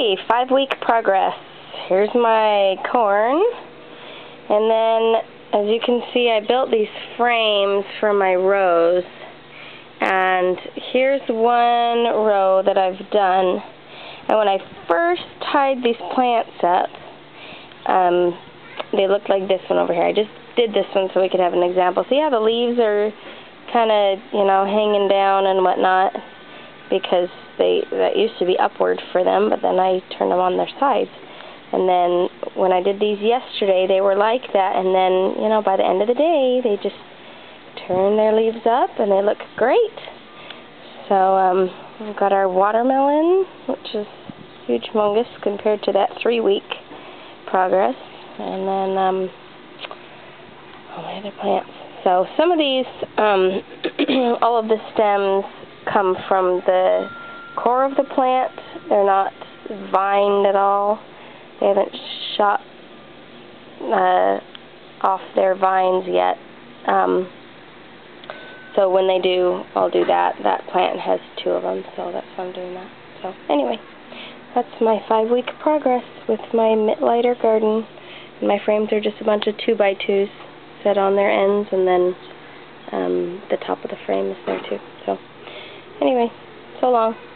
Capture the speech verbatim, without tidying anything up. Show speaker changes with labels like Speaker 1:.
Speaker 1: Okay, five week progress. Here's my corn, and then as you can see I built these frames for my rows, and here's one row that I've done. And when I first tied these plants up, um, they looked like this one over here. I just did this one so we could have an example. See how the leaves are kind of, you know, hanging down and whatnot, because they that used to be upward for them, but then I turned them on their sides. And then when I did these yesterday, they were like that, and then, you know, by the end of the day, they just turn their leaves up, and they look great. So, um, we've got our watermelon, which is huge humongous compared to that three-week progress. And then, um, all my other plants. So, some of these, um, all of the stems come from the core of the plant. They're not vined at all. They haven't shot uh, off their vines yet. Um, so when they do, I'll do that. That plant has two of them, so that's why I'm doing that. So anyway, that's my five-week progress with my Mittleider garden. And my frames are just a bunch of two by twos set on their ends, and then um, the top of the frame is there too. So anyway, so long.